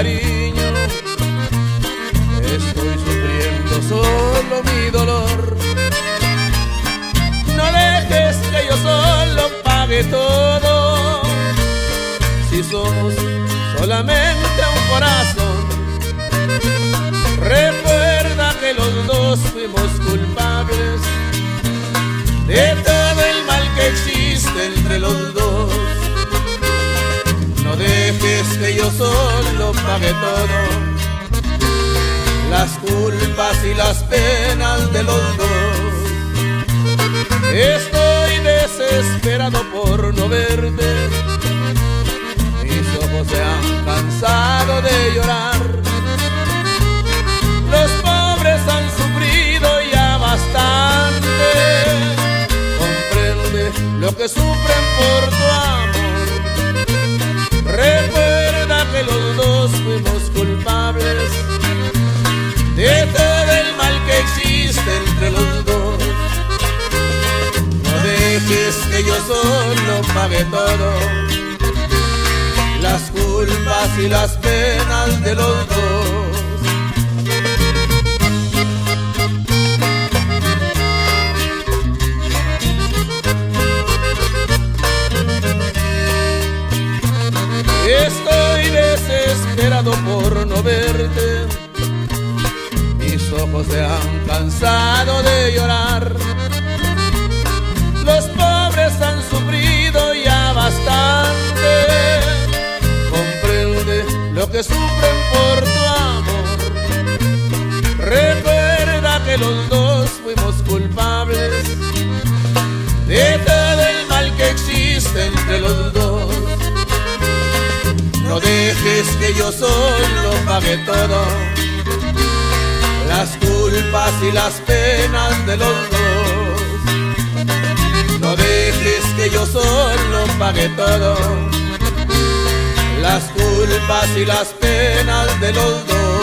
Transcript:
cariño. Estoy sufriendo solo mi dolor. No dejes que yo solo pague todo. Si somos solamente un corazón, recuerda que los dos fuimos culpables de todo el mal que existe entre los dos. No dejes que yo solo pague todo, las culpas y las penas de los dos. Estoy desesperado por no verte, mis ojos se han cansado de llorar. Los pobres han sufrido ya bastante, comprende lo que sufren por tu amor. Recuerda que los dos fuimos culpables de todo el mal que existe entre los dos. No dejes que yo solo pague todo, las culpas y las penas de los dos. Estoy desesperado por no verte, mis ojos se han cansado de llorar. Los pobres han sufrido ya bastante, comprende lo que sufren por tu amor. Recuerda que los dos fuimos culpables de todo el mal que existe entre los dos. No dejes que yo solo pague todo, las culpas y las penas de los dos. No dejes que yo solo pague todo, las culpas y las penas de los dos.